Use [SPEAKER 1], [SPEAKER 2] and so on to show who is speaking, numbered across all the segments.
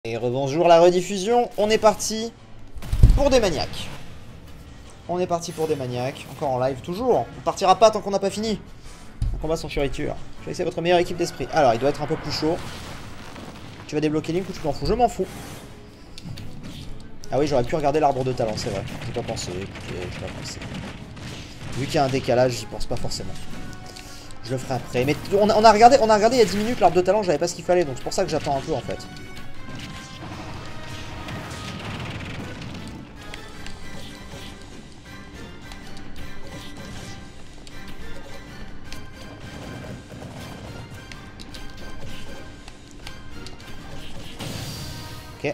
[SPEAKER 1] Et rebonjour la rediffusion, on est parti pour des maniaques. On est parti pour des maniaques, encore en live, toujours. On partira pas tant qu'on n'a pas fini. Un combat sans fioriture. Choisissez votre meilleure équipe d'esprit. Alors, il doit être un peu plus chaud. Tu vas débloquer Link ou tu t'en fous? Je m'en fous. Ah oui, j'aurais pu regarder l'arbre de talent, c'est vrai. J'ai pas pensé, écoutez, j'ai pas pensé. Vu qu'il y a un décalage, j'y pense pas forcément. Je le ferai après. Mais on a regardé il y a 10 minutes l'arbre de talent, j'avais pas ce qu'il fallait, donc c'est pour ça que j'attends un peu en fait. Ok.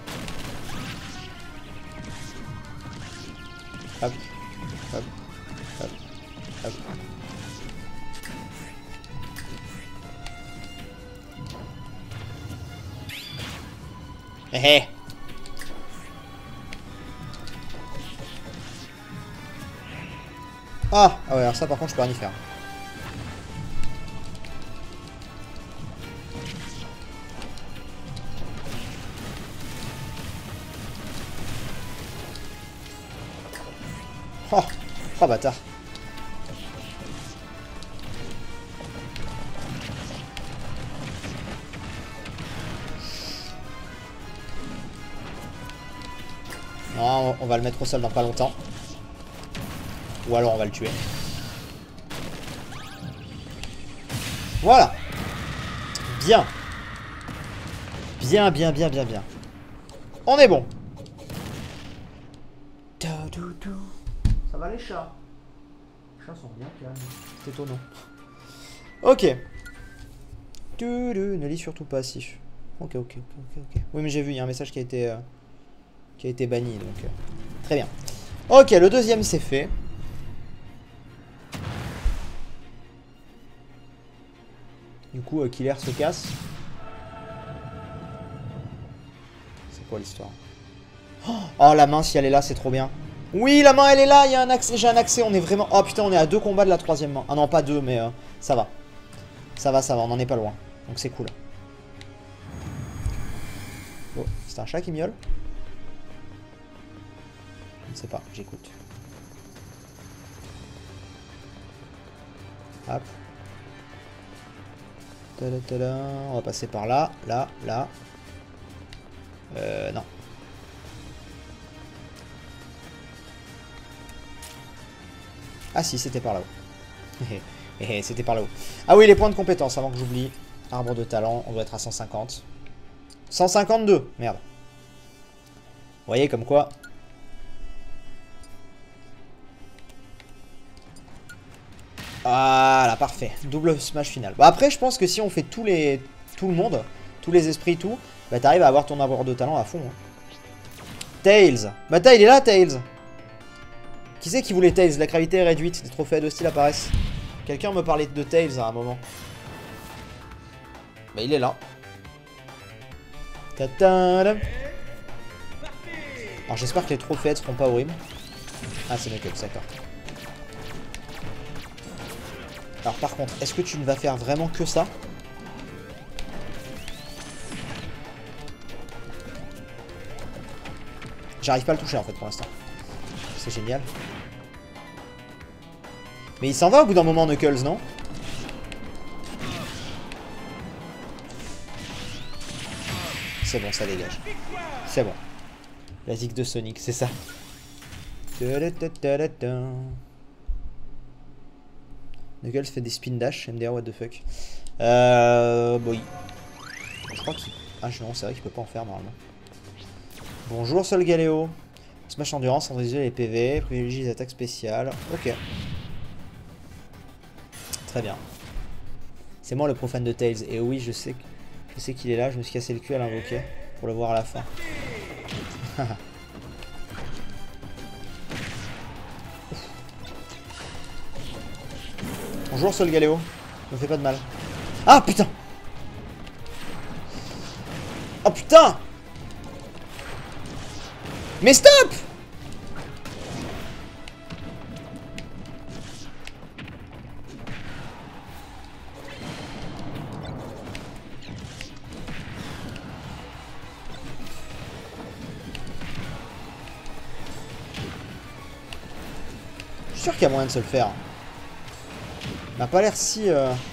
[SPEAKER 1] Hop. Hop. Hop. Hop. Hé hé. Ah ouais, alors ça par contre je peux rien y faire. Oh, oh bâtard. Non, on va le mettre au sol dans pas longtemps. Ou alors on va le tuer. Voilà. Bien. Bien, bien, bien, bien, bien. On est bon. Ça va les chats? Les chats sont bien calmes. C'est étonnant. Ok. Ne lis surtout pas si. Ok. Oui mais j'ai vu, il y a un message qui a été banni donc. Très bien. Ok, le deuxième c'est fait. Du coup, Killer se casse. C'est quoi l'histoire? Oh la main, si elle est là, c'est trop bien. Oui, la main elle est là, il y a un accès, j'ai un accès, on est vraiment... Oh putain, on est à 2 combats de la 3ème main. Ah non, pas 2, mais ça va. Ça va, on en est pas loin. Donc c'est cool. Oh, c'est un chat qui miaule? Je ne sais pas, j'écoute. Hop. Tada. On va passer par là, là. Non. Ah si, c'était par là-haut. C'était par là-haut. Ah oui, les points de compétence, avant que j'oublie. Arbre de talent, on doit être à 150. 152, merde. Vous voyez comme quoi. Voilà, parfait. Double smash final. Bah après, je pense que si on fait tout le monde, tous les esprits, tout, bah t'arrives à avoir ton arbre de talent à fond. Hein. Tails. Bah il est là, Tails. Qui c'est qui voulait Tails? La gravité est réduite, des trophées de style apparaissent. Quelqu'un me parlait de Tails à un moment. Bah il est là. Alors j'espère que les trophées seront pas horribles. Ah c'est Knuckles, d'accord. Alors par contre, est-ce que tu ne vas faire vraiment que ça? J'arrive pas à le toucher en fait pour l'instant. C'est génial. Mais il s'en va au bout d'un moment, Knuckles, non? C'est bon, ça dégage. C'est bon. La zig de Sonic, c'est ça. Knuckles fait des spin dash, MDR, what the fuck. Bon, je crois qu'il... Ah non, c'est vrai qu'il peut pas en faire normalement. Bonjour Sol Galéo. Smash endurance, centraliser les PV, privilégie les attaques spéciales. Ok. Très bien. C'est moi le profane de Tails. Et oui, je sais qu'il est là. Je me suis cassé le cul à l'invoquer pour le voir à la fin. Bonjour Sol Galéo. Me fais pas de mal. Ah putain. Oh putain. Mais stop. sûr qu'il y a moyen de se le faire. Il m'a pas l'air si...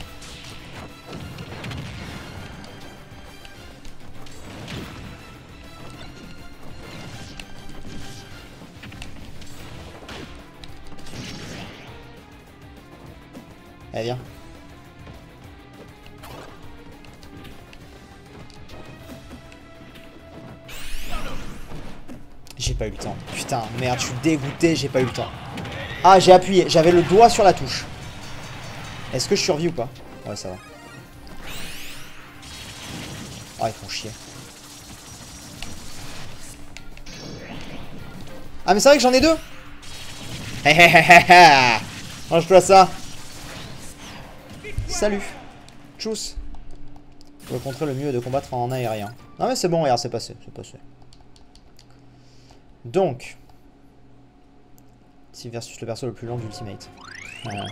[SPEAKER 1] Allez, viens. J'ai pas eu le temps. Putain, merde, je suis dégoûté, j'ai pas eu le temps. Ah, j'ai appuyé, j'avais le doigt sur la touche. Est-ce que je survis ou pas? Ouais, ça va. Ah, ils font chier. Ah, mais c'est vrai que j'en ai deux. Range-toi ça. Salut. Tchuss. Pour contrer le mieux est de combattre en aérien. Non mais c'est bon, regarde, c'est passé. C'est passé. Donc. Ici versus le perso le plus lent d'Ultimate. Voilà.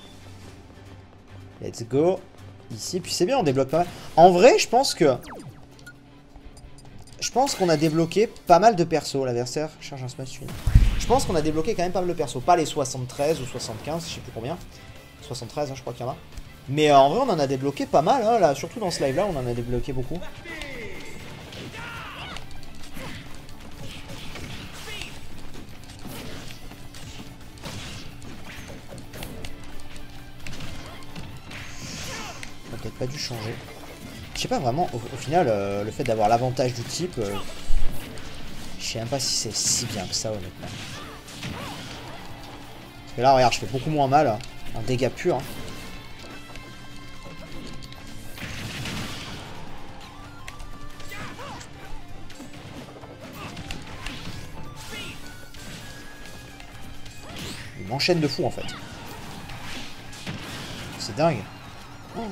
[SPEAKER 1] Let's go. Ici, puis c'est bien, on débloque pas mal. En vrai, je pense que... Je pense qu'on a débloqué pas mal de persos. L'adversaire charge un smash swing. Je pense qu'on a débloqué quand même pas mal de persos. Pas les 73 ou 75, je sais plus combien. 73, hein, je crois qu'il y en a. Mais en vrai, on en a débloqué pas mal. Hein, là, surtout dans ce live-là, on en a débloqué beaucoup. On a peut-être pas dû changer. Je sais pas vraiment, au final, le fait d'avoir l'avantage du type... je sais même pas si c'est si bien que ça, honnêtement. Parce que là, regarde, je fais beaucoup moins mal. Hein, en dégâts purs. Hein. Il m'enchaîne de fou, en fait. C'est dingue. Oh.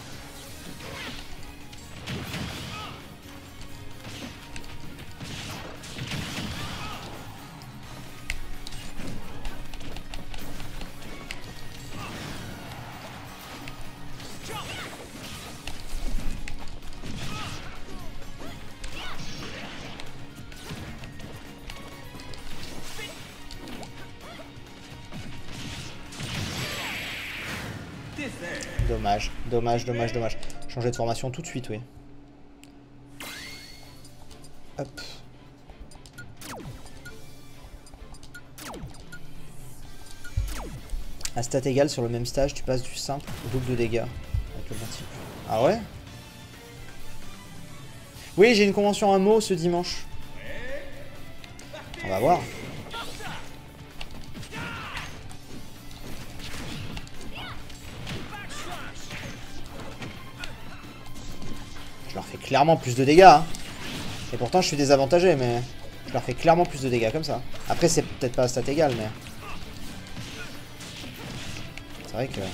[SPEAKER 1] Dommage, dommage, dommage, dommage. Changer de formation tout de suite, oui. Hop. À stat égale sur le même stage, tu passes du simple au double de dégâts. Avec le multiple. Ah ouais? Oui, j'ai une convention à mots ce dimanche. On va voir. Je leur fais clairement plus de dégâts. Hein. Et pourtant, je suis désavantagé, mais je leur fais clairement plus de dégâts comme ça. Après, c'est peut-être pas à stat égal, mais... C'est vrai que...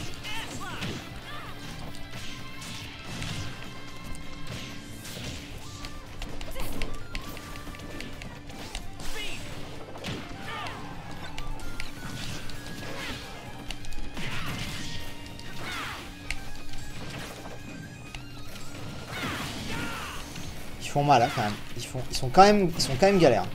[SPEAKER 1] Ils font mal, hein, quand même. Ils sont quand même galères.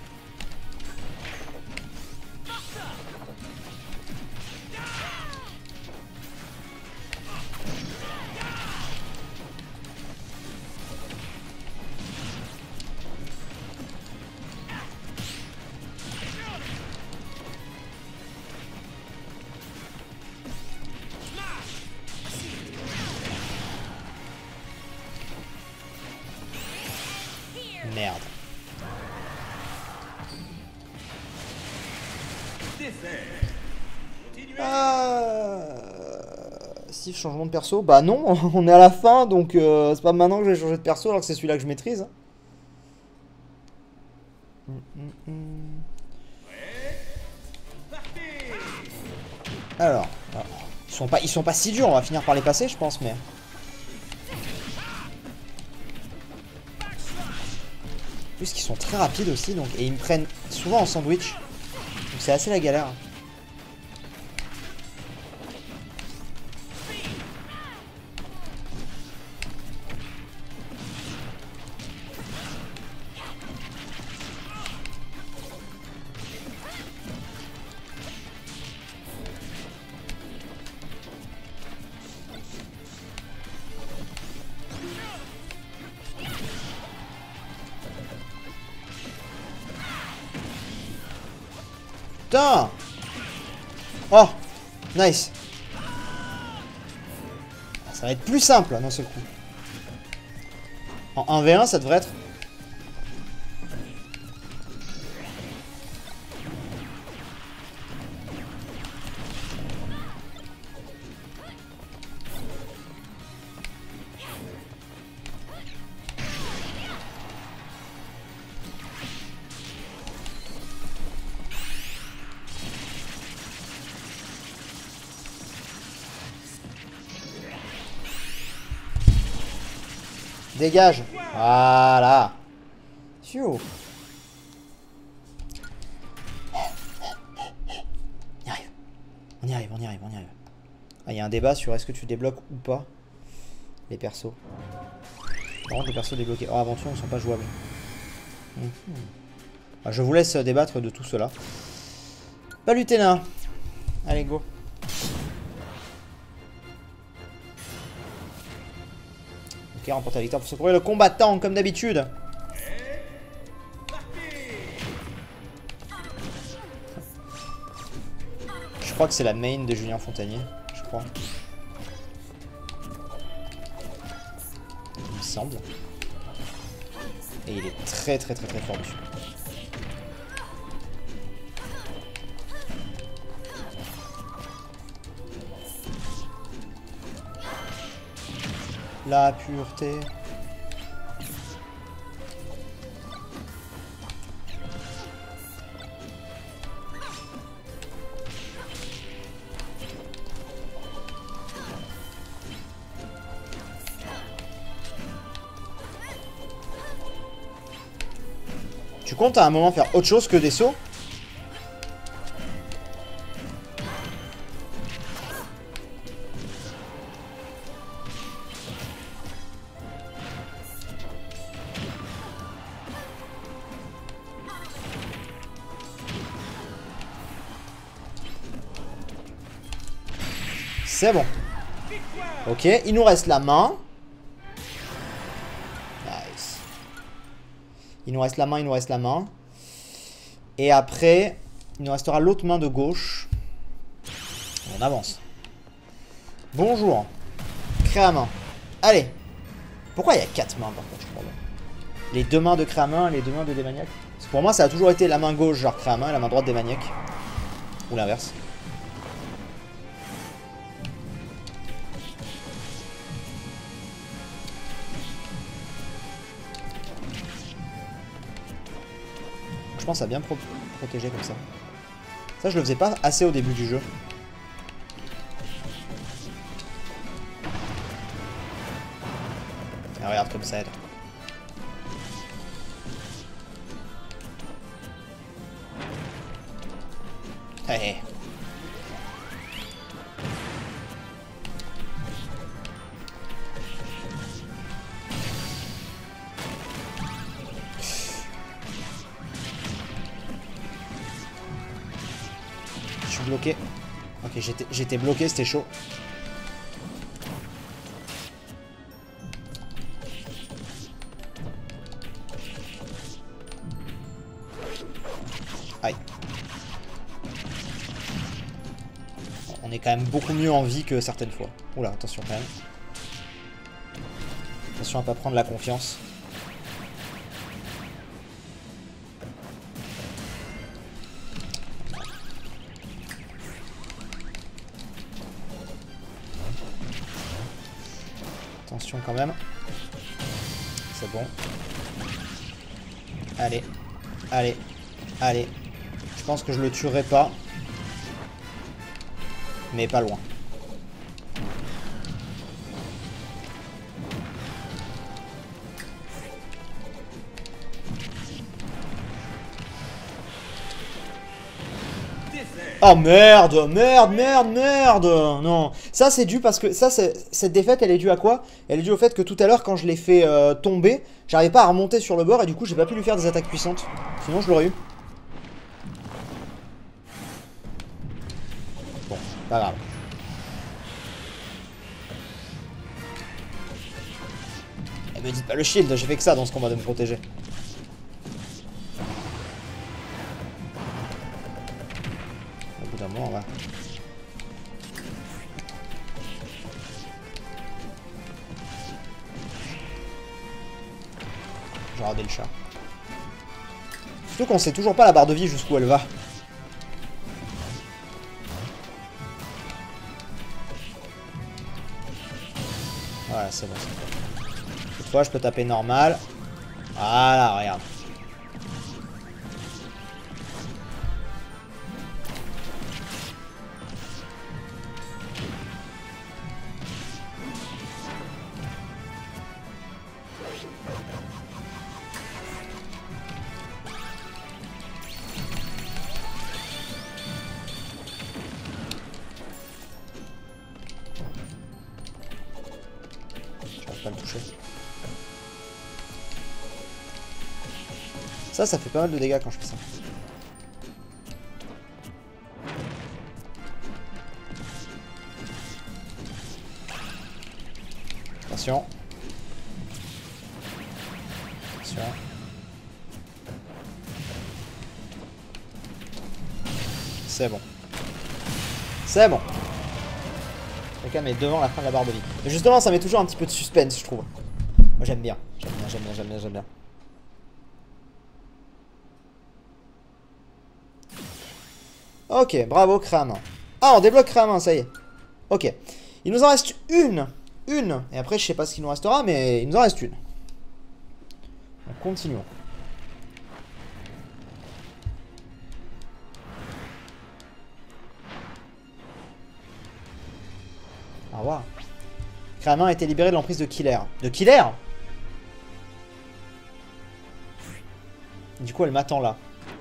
[SPEAKER 1] Merde. Si, changement de perso. Bah non, on est à la fin, donc c'est pas maintenant que je vais changer de perso alors que c'est celui-là que je maîtrise. Alors, ils sont pas si durs, on va finir par les passer, je pense, mais... Plus qu'ils sont très rapides aussi, donc, et ils me prennent souvent en sandwich. Donc c'est assez la galère. putain. Oh, nice. Ça va être plus simple dans ce coup. En 1v1, ça devrait être... Dégage. Voilà. Phew. On y arrive. On y arrive, on y arrive, on y arrive. Ah, il y a un débat sur est-ce que tu débloques ou pas les persos. Par contre, les persos débloqués hors aventure ne sont pas jouables. Ah, je vous laisse débattre de tout cela. Palutena. Allez, go. Ok, remporte la victoire pour secourir le combattant, comme d'habitude. Je crois que c'est la main de Julien Fontanier. Je crois. Il me semble. Et il est très très très très fort dessus. La pureté. Tu comptes à un moment faire autre chose que des sauts? C'est bon. Ok, il nous reste la main. Nice. Il nous reste la main, il nous reste la main. Et après, il nous restera l'autre main de gauche. On avance. Bonjour. Créamin. Allez. Pourquoi il y a 4 mains par contre, je crois. Les 2 mains de Créamin et les 2 mains de Démaniaque. Parce que pour moi, ça a toujours été la main gauche, genre Créamin, et la main droite Démaniaque. Ou l'inverse. Je pense à bien protéger comme ça. Ça, je le faisais pas assez au début du jeu. Et regarde comme ça aide. Hey. Je suis bloqué. Ok, j'étais bloqué, c'était chaud. Aïe. On est quand même beaucoup mieux en vie que certaines fois. Oula, attention quand même. Attention à pas prendre la confiance. Attention quand même. C'est bon. Allez. Allez. Allez. Je pense que je le tuerai pas. Mais pas loin. Oh merde, merde, merde, merde. Non, ça c'est dû parce que cette défaite elle est due à quoi? Elle est due au fait que tout à l'heure quand je l'ai fait tomber, j'arrivais pas à remonter sur le bord et du coup j'ai pas pu lui faire des attaques puissantes. Sinon je l'aurais eu. Bon, pas grave. Eh, me dites pas le shield, j'ai fait que ça dans ce combat de me protéger. bout d'un moment, ouais. J'ai regardé le chat. Surtout qu'on sait toujours pas la barre de vie jusqu'où elle va. Voilà, c'est bon. Cette fois, je peux taper normal. Voilà, regarde. Pas le toucher. Ça fait pas mal de dégâts quand je fais ça. Attention. Attention. C'est bon. C'est bon. Chacun met devant la fin de la barre de vie. Mais justement, ça met toujours un petit peu de suspense, je trouve. Moi, j'aime bien. J'aime bien. Ok, bravo, Crame. Ah, on débloque Crame, ça y est. Ok. Il nous en reste une. Une. Et après, je sais pas ce qu'il nous restera, mais il nous en reste une. Donc, continuons. Au revoir. Kramin a été libéré de l'emprise de Killer. De Killer? Du coup, elle m'attend là.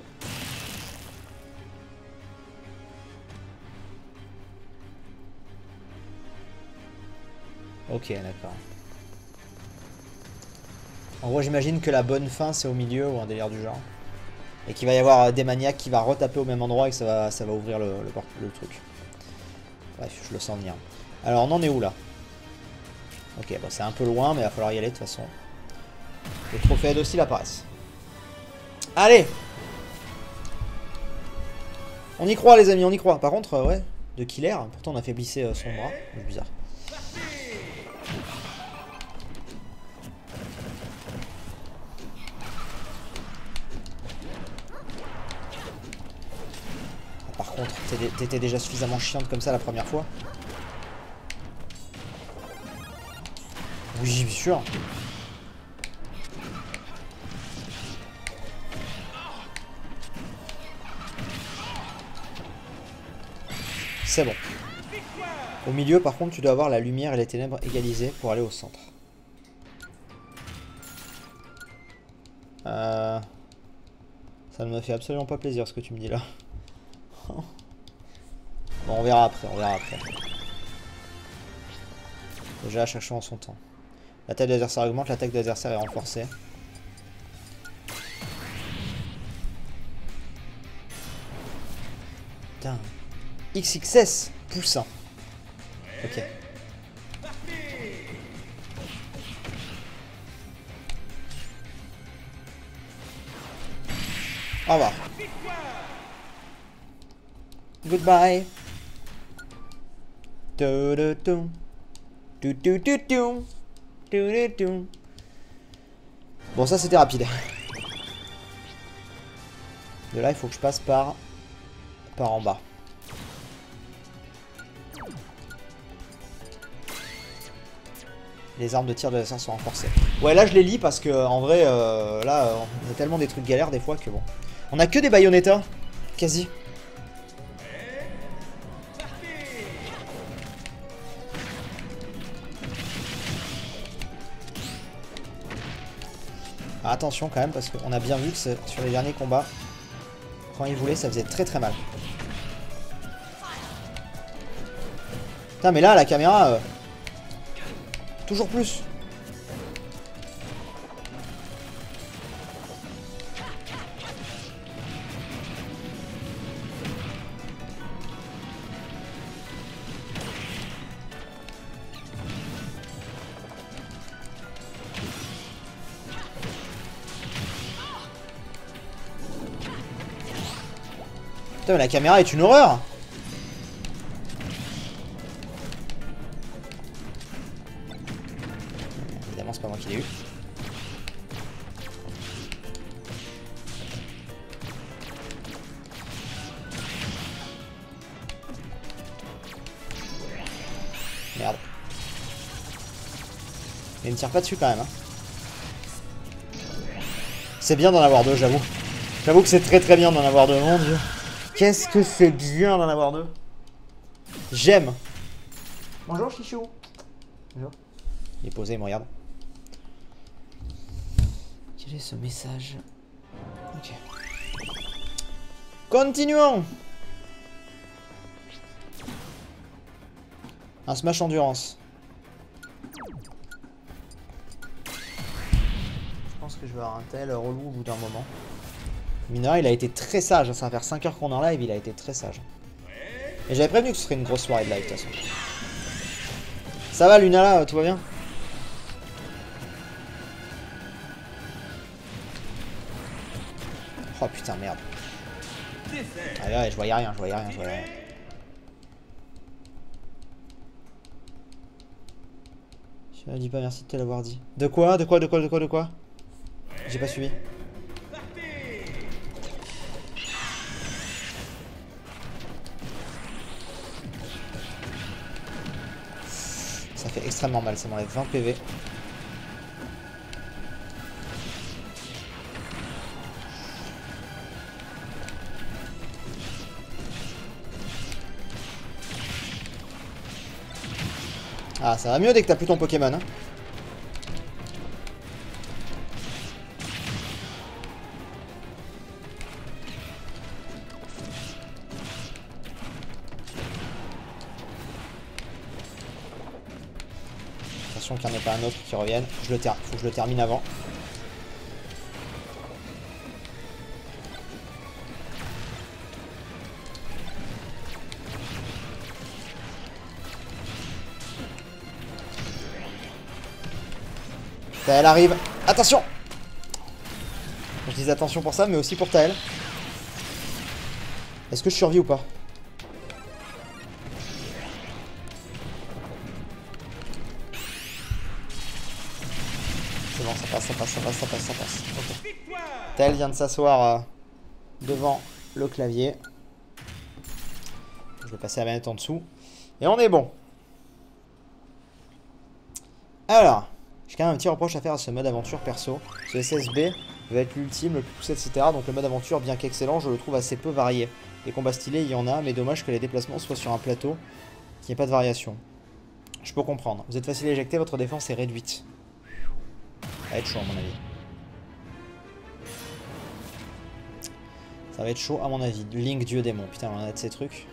[SPEAKER 1] Ok, d'accord. En gros, j'imagine que la bonne fin, c'est au milieu ou un délire du genre. Et qu'il va y avoir des maniaques qui va retaper au même endroit et que ça va ouvrir le truc. Bref, je le sens venir. Alors, on en est où là? Ok, bon, c'est un peu loin, mais il va falloir y aller de toute façon. Les trophées aussi apparaissent. Allez! On y croit, les amis, on y croit. Par contre, ouais, de Killer, pourtant on a affaiblissé son bras. C'est bizarre. Par contre, t'étais déjà suffisamment chiante comme ça la première fois. Oui, bien sûr. C'est bon. Au milieu, par contre, tu dois avoir la lumière et les ténèbres égalisées pour aller au centre. Ça ne me fait absolument pas plaisir ce que tu me dis là. Bon, on verra après, Déjà, cherchons en son temps. La taille de l'adversaire augmente, l'attaque de l'adversaire est renforcée. Putain. XXS poussin. Ok. Au revoir. Goodbye. Bon, ça c'était rapide. De là, il faut que je passe par en bas. Les armes de tir de l'adversaire sont renforcées. Ouais, là je les lis parce que en vrai, là, on a tellement des trucs galères des fois que bon. On a que des Bayonetta, quasi. Ah, attention quand même parce qu'on a bien vu que sur les derniers combats, quand il voulait, ça faisait très très mal. Putain, mais là, la caméra... toujours plus. Putain, mais la caméra est une horreur. Mais il me tire pas dessus quand même. Hein. C'est bien d'en avoir deux, j'avoue. J'avoue que c'est très très bien d'en avoir deux, mon dieu. Qu'est-ce que c'est bien d'en avoir deux. J'aime. Bonjour Chichou. Bonjour. Il est posé, il me regarde. Quel est ce message? Ok. Continuons. Un smash endurance. Je pense que je vais avoir un tel relou au bout d'un moment. Mineur, il a été très sage. Ça va faire 5 heures qu'on est en live, il a été très sage. Et j'avais prévenu que ce serait une grosse soirée de live de toute façon. Ça va Luna là, tout va bien? Oh putain merde. Ah ouais, je voyais rien, je voyais rien, je voyais rien. Je ne dis pas merci de te l'avoir dit. De quoi? De quoi? De quoi? De quoi? De quoi? J'ai pas suivi. Ça fait extrêmement mal, ça m'enlève 20 PV. Ah, ça va mieux dès que t'as plus ton Pokémon. Hein. Attention qu'il n'y en ait pas un autre qui revienne. Faut que je le termine avant. Taël arrive. Attention! Je dis attention pour ça, mais aussi pour Taël. Est-ce que je survis ou pas? C'est bon, ça passe, ça passe, ça passe, ça passe, ça passe. Okay. Taël vient de s'asseoir devant le clavier. Je vais passer la manette en dessous. Et on est bon. Alors... J'ai quand même un petit reproche à faire à ce mode aventure perso. Ce SSB va être l'ultime, le plus poussé, etc. Donc le mode aventure, bien qu'excellent, je le trouve assez peu varié. Les combats stylés, il y en a, mais dommage que les déplacements soient sur un plateau, qu'il n'y ait pas de variation. Je peux comprendre. Vous êtes facile à éjecter, votre défense est réduite. Ça va être chaud à mon avis. Ça va être chaud à mon avis. Link, dieu démon. Putain, on a de ces trucs.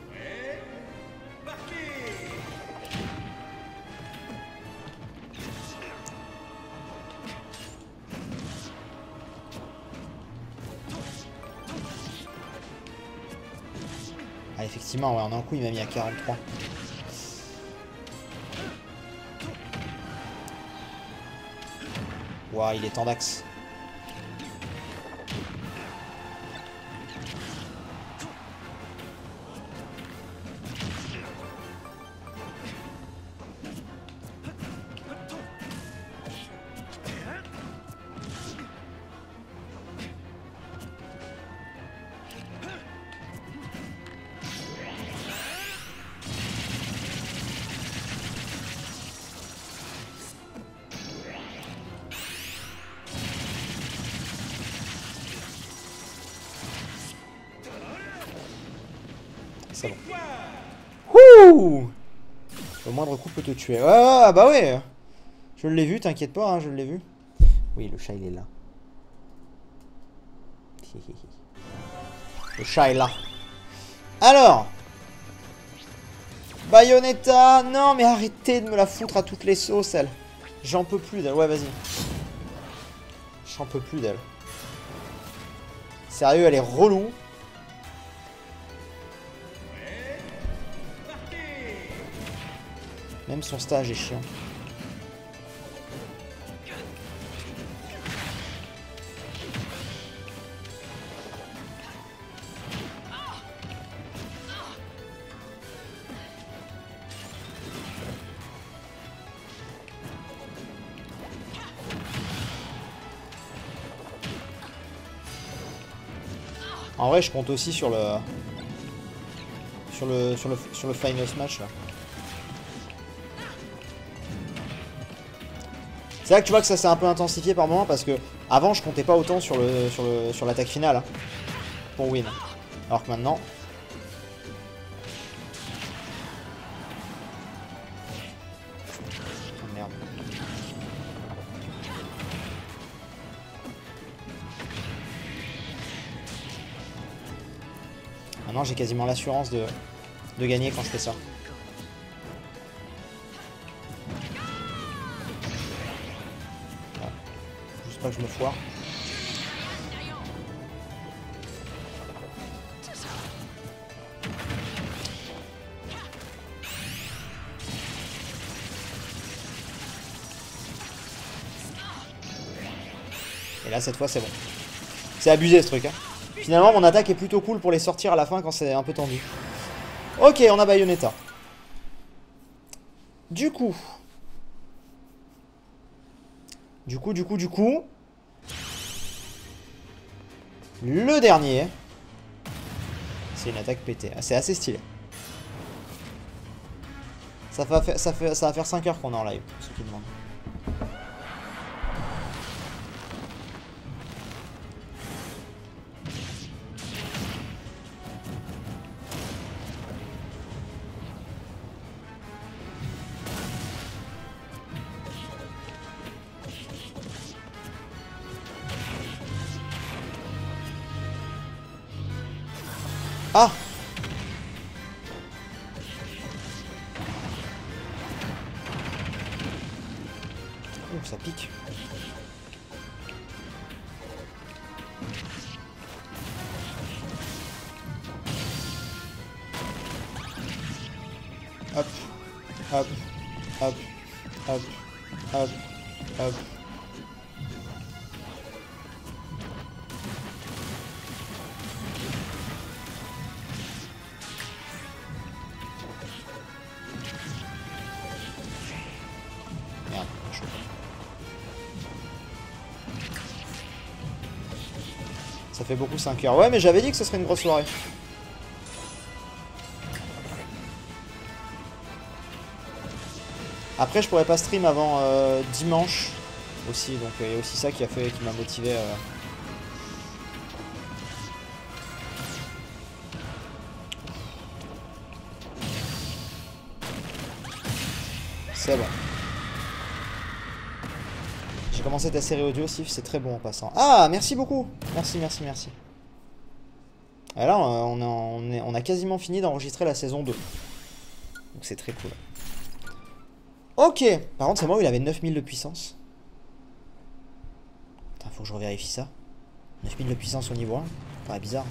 [SPEAKER 1] Ah, effectivement, ouais, en un coup, il m'a mis à 43. Ouah, il est temps d'axe. C'est bon. Ouh! Le moindre coup peut te tuer. Ah bah ouais! Je l'ai vu, t'inquiète pas, hein, je l'ai vu. Oui, le chat il est là. Le chat est là. Alors! Bayonetta! Non, mais arrêtez de me la foutre à toutes les sauces, elle. J'en peux plus d'elle. Ouais, vas-y. J'en peux plus d'elle. Sérieux, elle est relou. Même son stage est chiant. En vrai, je compte aussi sur le final smash là. C'est là que tu vois que ça s'est un peu intensifié par moment parce que avant je comptais pas autant sur l'attaque finale hein, pour win. Alors que maintenant. Oh, merde. Maintenant j'ai quasiment l'assurance de gagner quand je fais ça. Pas que je me foire. Et là cette fois c'est bon. C'est abusé ce truc hein. Finalement mon attaque est plutôt cool pour les sortir à la fin quand c'est un peu tendu. Ok, on a Bayonetta. Du coup, le dernier, c'est une attaque pétée. C'est assez stylé. Ça va faire 5 heures qu'on est en live, pour ceux qui demandent. Ah! Oh, ça pique. Hop, hop, hop, hop, hop, hop. Merde, chaud. Ça fait beaucoup 5 heures. Ouais, mais j'avais dit que ce serait une grosse soirée. Après, je pourrais pas stream avant dimanche aussi, donc il y a aussi ça qui m'a motivé. C'est bon. J'ai commencé ta série audio, Sif, c'est très bon en passant. Ah, merci beaucoup. Merci, merci, merci. Et là, on a quasiment fini d'enregistrer la saison 2. Donc c'est très cool. Ok. Par contre, c'est moi où il avait 9000 de puissance. Putain, faut que je revérifie ça. 9000 de puissance au niveau 1. Ça paraît bizarre.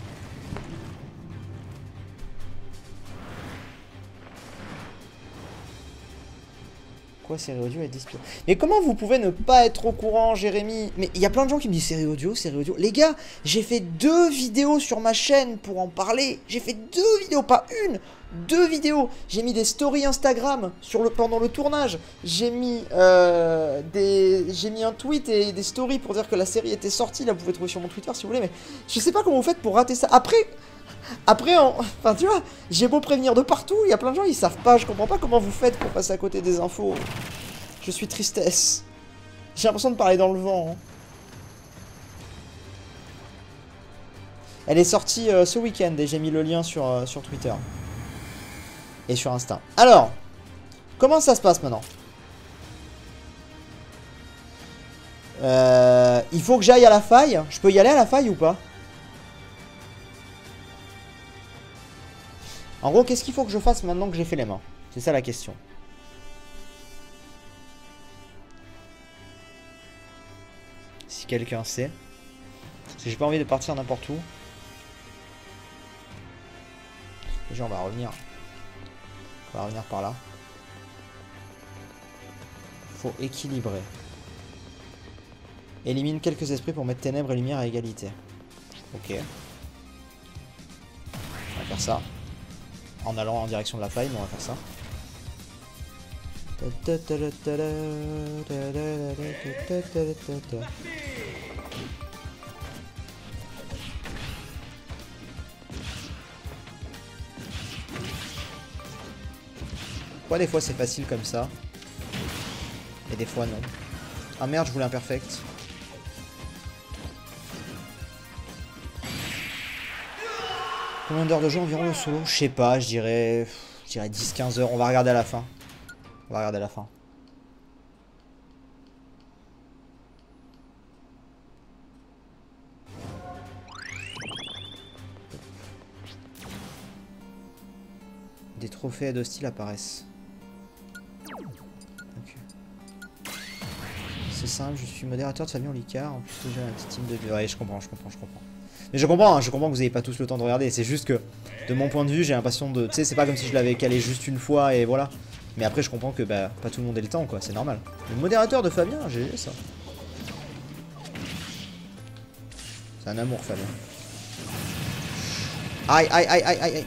[SPEAKER 1] Quoi, série audio et 10 pieds. Mais comment vous pouvez ne pas être au courant, Jérémy? Mais il y a plein de gens qui me disent série audio, série audio. Les gars, j'ai fait 2 vidéos sur ma chaîne pour en parler. J'ai fait 2 vidéos, pas une. 2 vidéos. J'ai mis des stories Instagram pendant le tournage. J'ai mis un tweet et des stories pour dire que la série était sortie. Là, vous pouvez trouver sur mon Twitter si vous voulez. Mais je sais pas comment vous faites pour rater ça. Après, enfin tu vois, j'ai beau prévenir de partout, il y a plein de gens, ils savent pas, je comprends pas comment vous faites pour passer à côté des infos. Je suis tristesse. J'ai l'impression de parler dans le vent. Hein. Elle est sortie ce week-end et j'ai mis le lien sur Twitter. Et sur Insta. Alors, comment ça se passe maintenant? Il faut que j'aille à la faille. Je peux y aller à la faille ou pas? En gros, qu'est-ce qu'il faut que je fasse maintenant que j'ai fait les mains? C'est ça la question. Si quelqu'un sait. Parce que j'ai pas envie de partir n'importe où. Déjà, on va revenir. On va revenir par là. Faut équilibrer. Élimine quelques esprits pour mettre ténèbres et lumière à égalité. Ok. On va faire ça. En allant en direction de la faille, mais on va faire ça. Pourquoi des fois c'est facile comme ça et des fois non? Ah merde, je voulais un perfect. Combien d'heures de jeu environ le solo? Je sais pas, je dirais 10-15 heures. On va regarder à la fin. On va regarder à la fin. Des trophées d'hostile apparaissent. Ok. C'est simple, je suis modérateur de Fabien Licard. En plus, j'ai un petit team de... Ouais, je comprends. Mais je comprends, hein, je comprends que vous n'avez pas tous le temps de regarder. C'est juste que, de mon point de vue, j'ai l'impression de... Tu sais, c'est pas comme si je l'avais calé juste une fois et voilà. Mais après, je comprends que bah, pas tout le monde ait le temps, quoi. C'est normal. Le modérateur de Fabien, j'ai ça. C'est un amour, Fabien. Aïe, aïe, aïe, aïe, aïe, aïe.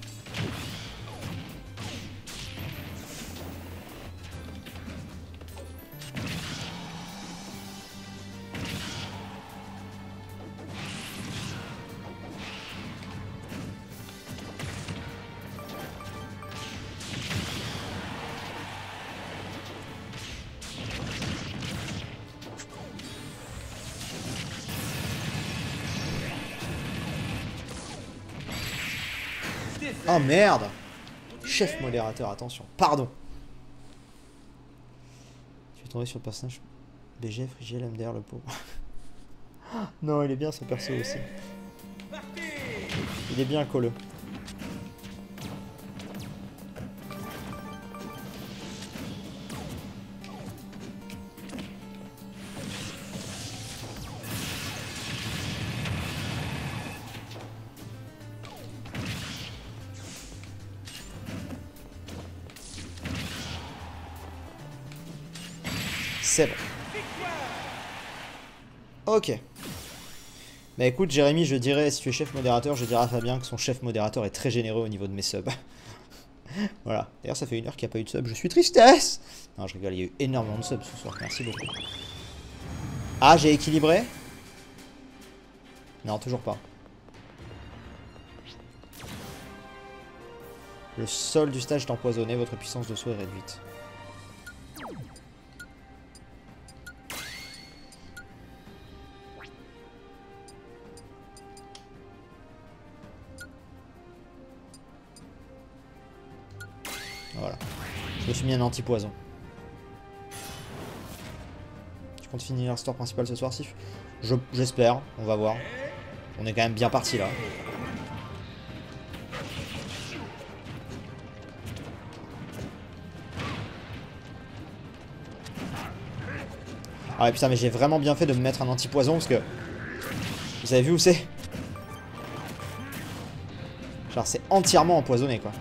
[SPEAKER 1] Oh merde! Chef modérateur, attention. Pardon. Tu es tombé sur le personnage BG, Frigiel, MDR, le pauvre. Non, il est bien son perso aussi. Il est bien colleux. C'est bon. Ok. Bah écoute Jérémy, je dirais, si tu es chef modérateur, je dirais à Fabien que son chef modérateur est très généreux au niveau de mes subs. Voilà. D'ailleurs ça fait 1 heure qu'il n'y a pas eu de sub, je suis tristesse. Non je rigole, il y a eu énormément de subs ce soir, merci beaucoup. Ah j'ai équilibré? Non toujours pas. Le sol du stage est empoisonné, votre puissance de saut est réduite. Voilà. Je me suis mis un anti-poison. Tu comptes finir le store principal ce soir, Sif? J'espère, on va voir. On est quand même bien parti là. Ah ouais, putain, mais j'ai vraiment bien fait de me mettre un anti-poison parce que... Vous avez vu où c'est? Genre, c'est entièrement empoisonné, quoi.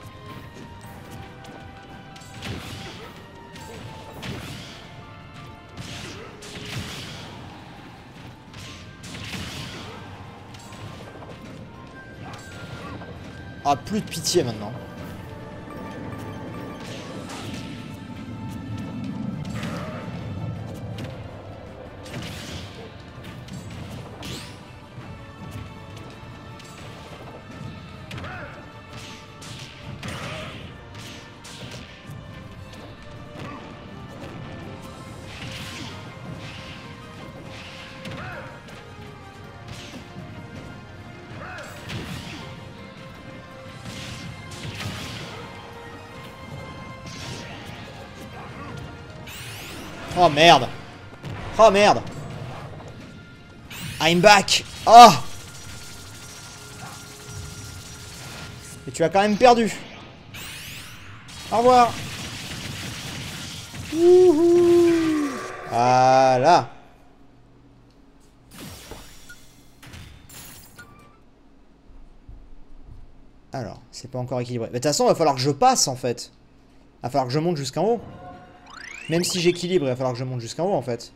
[SPEAKER 1] Ah, plus de pitié maintenant. Oh merde. Oh merde. I'm back. Oh. Et tu as quand même perdu. Au revoir. Wouhou. Voilà. Alors, c'est pas encore équilibré. Mais de toute façon, il va falloir que je passe en fait. Il va falloir que je monte jusqu'en haut. Même si j'équilibre, il va falloir que je monte jusqu'en haut en fait.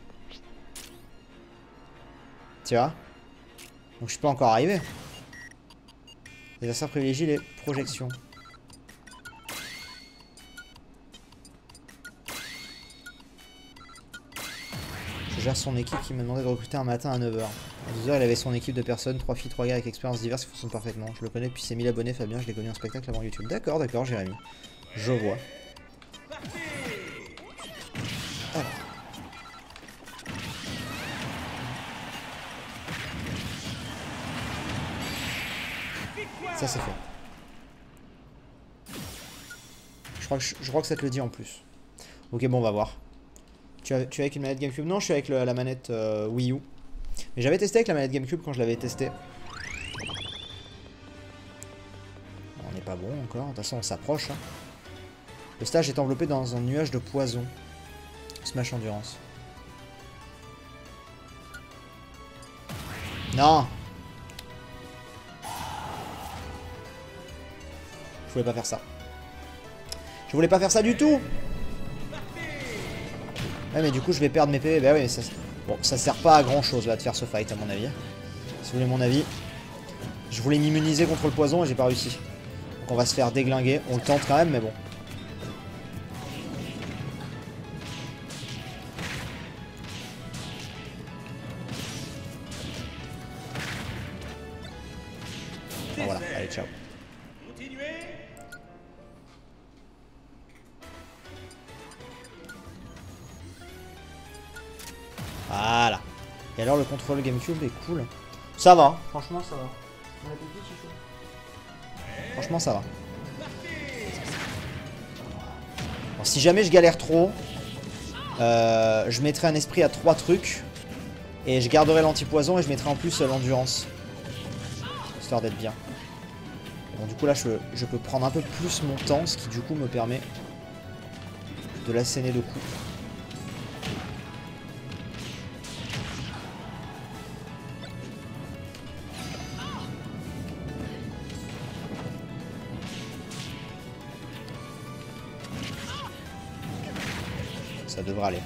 [SPEAKER 1] Tu vois? Donc je suis pas encore arrivé. Les adversaires privilégient les projections. Je gère son équipe qui m'a demandé de recruter un matin à 9h. À 12h, il avait son équipe de personnes, 3 filles, 3 gars avec expériences diverses qui fonctionnent parfaitement. Je le connais depuis ses 1000 abonnés, Fabien, je l'ai connu en spectacle avant YouTube. D'accord, d'accord, Jérémy. Je vois. Alors. Ça c'est fait. Je crois que ça te le dit en plus. Ok, bon, on va voir. Tu es avec une manette GameCube? Non, je suis avec la manette Wii U. Mais j'avais testé avec la manette GameCube quand je l'avais testé. On n'est pas bon encore. De toute façon, on s'approche. Hein. Le stage est enveloppé dans un nuage de poison. Smash Endurance. Non! Je voulais pas faire ça. Je voulais pas faire ça du tout! Ouais, mais du coup, je vais perdre mes PV. Bah oui, mais ça... Bon, ça sert pas à grand chose là de faire ce fight, à mon avis. Si vous voulez mon avis. Je voulais m'immuniser contre le poison et j'ai pas réussi. Donc on va se faire déglinguer. On le tente quand même, mais bon. Bon, voilà, allez, ciao. Voilà. Et alors le contrôle GameCube est cool. Ça va, franchement ça va. Franchement ça va. Bon, si jamais je galère trop, je mettrai un esprit à 3 trucs. Et je garderai l'anti-poison et je mettrai en plus l'endurance. Histoire d'être bien. Bon, du coup là je peux prendre un peu plus mon temps, ce qui du coup me permet de l'asséner de coups. Ça devrait aller.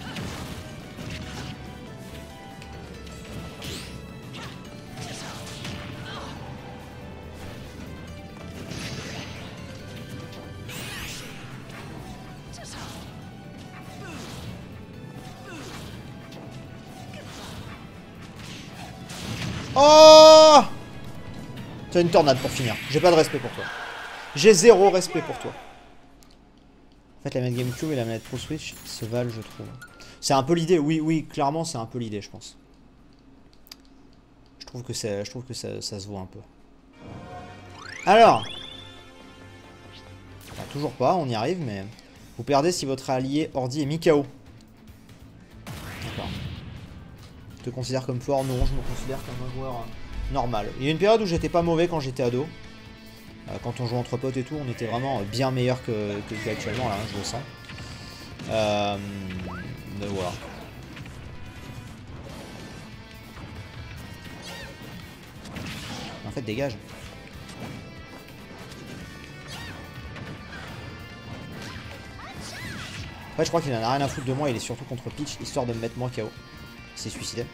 [SPEAKER 1] Oh! T'as une tornade pour finir. J'ai pas de respect pour toi. J'ai zéro respect pour toi. En fait, la manette GameCube et la manette Pro Switch se valent, je trouve. C'est un peu l'idée. Oui, oui, clairement, c'est un peu l'idée, je pense. Je trouve que ça se voit un peu. Alors. Bah, toujours pas, on y arrive, mais... Vous perdez si votre allié Ordi est mis KO. D'accord. Je te considère comme fort? Non, je me considère comme un joueur normal. Il y a une période où j'étais pas mauvais quand j'étais ado. Quand on joue entre potes et tout, on était vraiment bien meilleur qu'actuellement, là, hein, je le sens. Mais voilà. En fait, dégage. En fait, je crois qu'il en a rien à foutre de moi, il est surtout contre Peach, histoire de me mettre moi KO. Il s'est suicidé.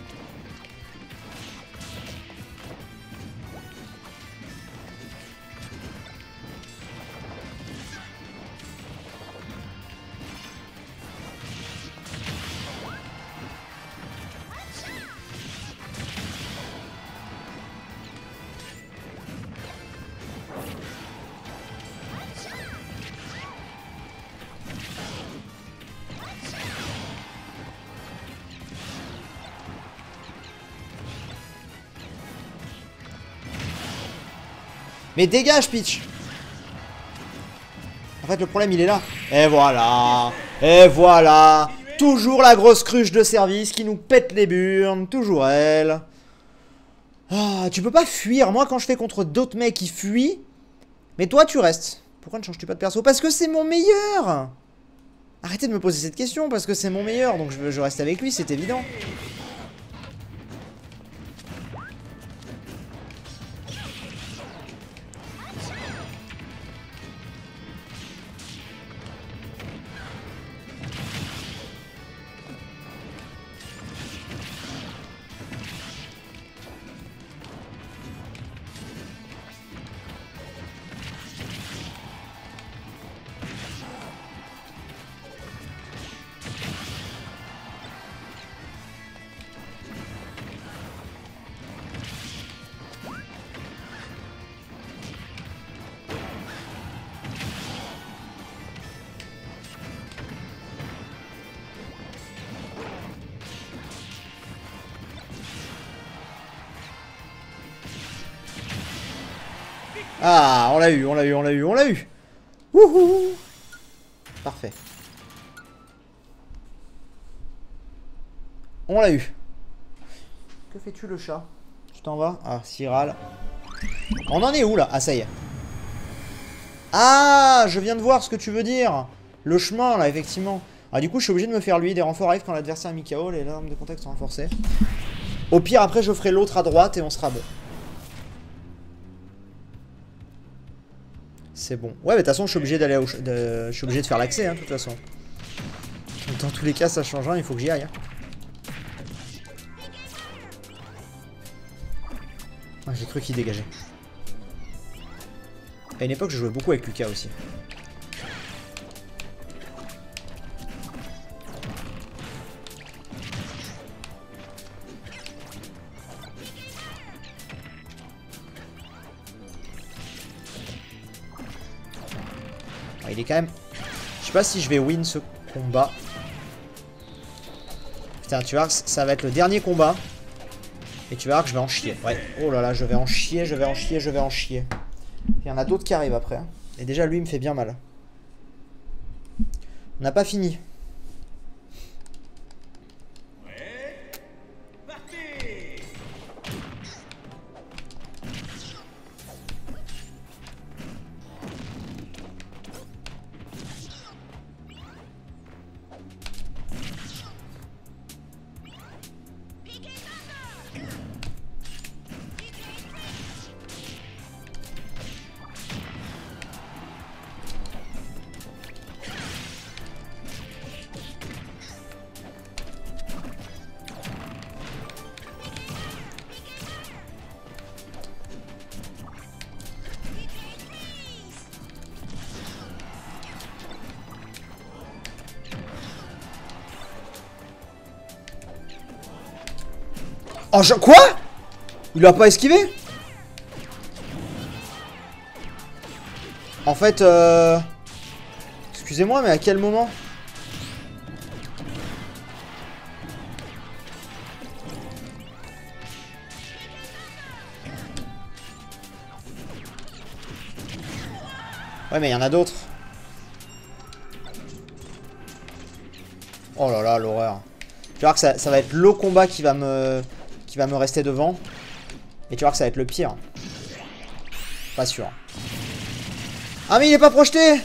[SPEAKER 1] Mais dégage, Peach! En fait, le problème, il est là. Et voilà! Et voilà! Toujours la grosse cruche de service qui nous pète les burnes. Toujours elle. Ah, tu peux pas fuir. Moi, quand je fais contre d'autres mecs, ils fuient. Mais toi, tu restes. Pourquoi ne changes-tu pas de perso? Parce que c'est mon meilleur! Arrêtez de me poser cette question, parce que c'est mon meilleur. Donc je reste avec lui, c'est évident. Ah, on l'a eu, on l'a eu, on l'a eu, on l'a eu. Wouhou. Parfait. On l'a eu. Que fais-tu le chat? Tu t'en vas? Ah, Cyral. On en est où là? Ah, ça y est. Ah, je viens de voir ce que tu veux dire. Le chemin là, effectivement. Ah, du coup, je suis obligé de me faire lui. Des renforts arrivent quand l'adversaire est mis KO. Les armes de contact sont renforcées. Au pire, après, je ferai l'autre à droite et on sera bon. C'est bon. Ouais, mais de toute façon, je suis obligé d'aller je suis obligé de faire l'accès, hein, de toute façon. Dans tous les cas, ça change rien, il faut que j'y aille. Hein. Ah, j'ai cru qu'il dégageait. À une époque, je jouais beaucoup avec Lucas aussi. Ah, il est quand même... Je sais pas si je vais win ce combat. Putain, tu vois, ça va être le dernier combat. Et tu vas voir que je vais en chier. Ouais. Oh là là, je vais en chier, je vais en chier, je vais en chier. Il y en a d'autres qui arrivent après. Hein. Et déjà, lui, il me fait bien mal. On n'a pas fini. Oh, quoi? Il l'a pas esquivé? En fait, excusez-moi, mais à quel moment? Ouais, mais il y en a d'autres. Oh là là, l'horreur. Tu vois que ça va être le combat qui va me rester devant. Et tu vois que ça va être le pire. Pas sûr. Ah mais il est pas projeté.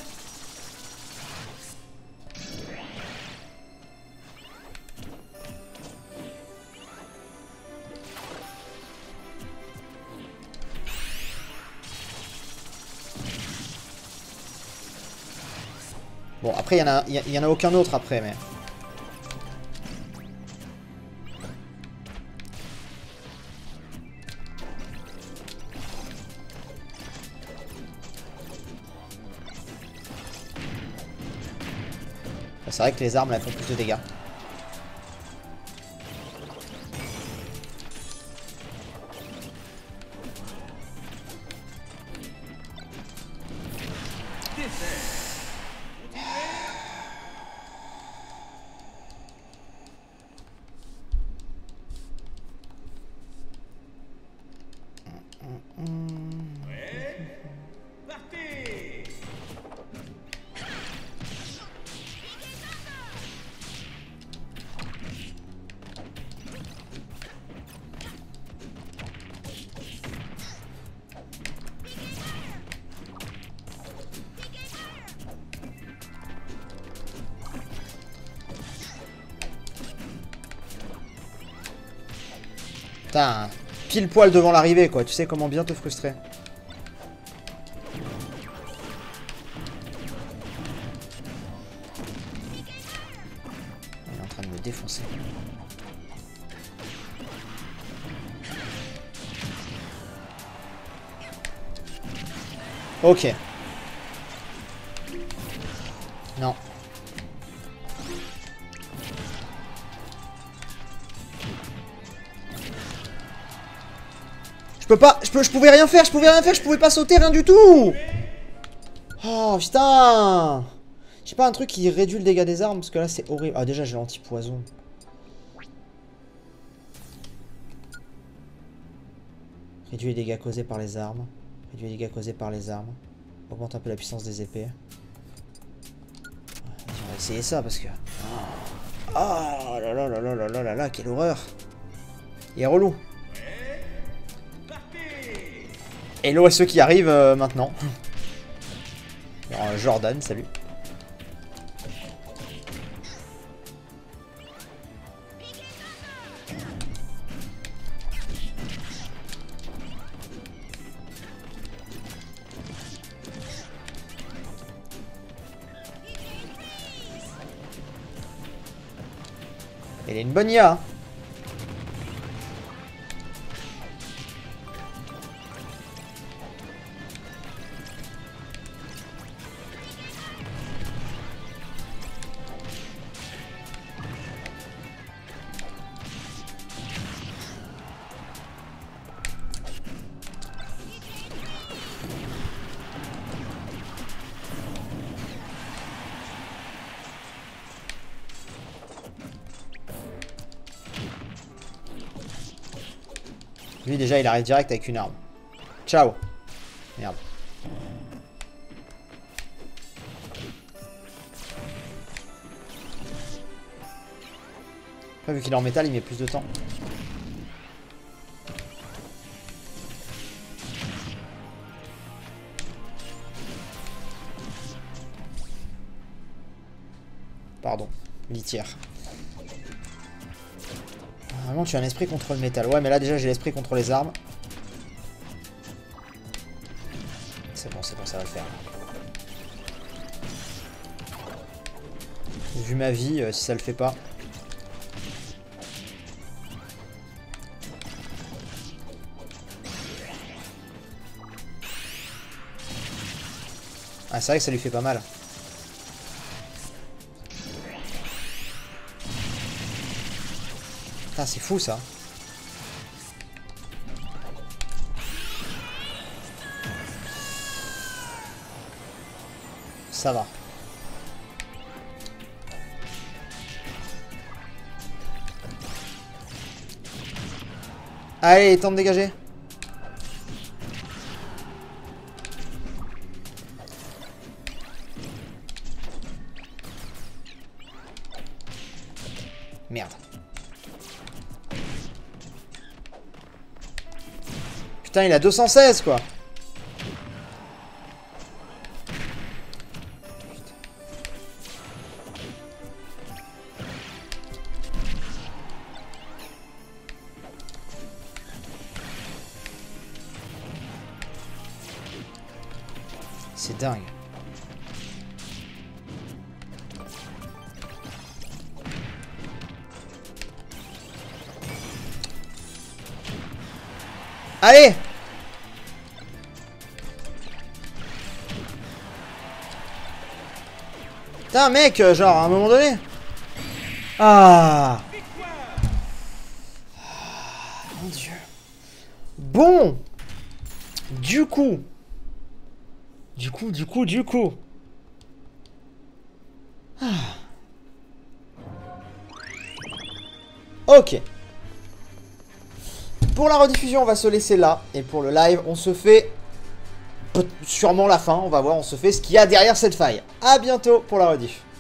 [SPEAKER 1] Bon après il y en a aucun autre après mais... C'est vrai que les armes elles font plus de dégâts. Putain, pile poil devant l'arrivée quoi, tu sais comment bien te frustrer. Il est en train de me défoncer. Ok. Non. Je pouvais rien faire, je pouvais pas sauter, rien du tout. Oh putain. J'ai pas un truc qui réduit le dégât des armes, parce que là c'est horrible. Ah déjà j'ai l'anti-poison. Réduit les dégâts causés par les armes. Réduit les dégâts causés par les armes. Augmente un peu la puissance des épées. On va essayer ça parce que... Oh là là là là là là là là, quelle horreur. Il est relou. Hello à ceux qui arrivent maintenant. Alors, Jordan, salut. Elle est une bonne IA. Lui déjà il arrive direct avec une arme. Ciao. Merde. Après vu qu'il est en métal il met plus de temps. Pardon. Litière. Normalement tu as un esprit contre le métal. Ouais mais là déjà j'ai l'esprit contre les armes. C'est bon, ça va le faire. Vu ma vie, si ça le fait pas. Ah c'est vrai que ça lui fait pas mal. Putain c'est fou ça. Ça va. Allez, temps de dégager. Merde. Putain, il a 216 quoi. C'est dingue. Allez! Putain mec, genre à un moment donné. Ah! Mon Dieu. Bon! Du coup. Ah. Ok. Pour la rediffusion, on va se laisser là. Et pour le live, on se fait... sûrement la fin, on va voir, on se fait ce qu'il y a derrière cette faille. A bientôt pour la rediff.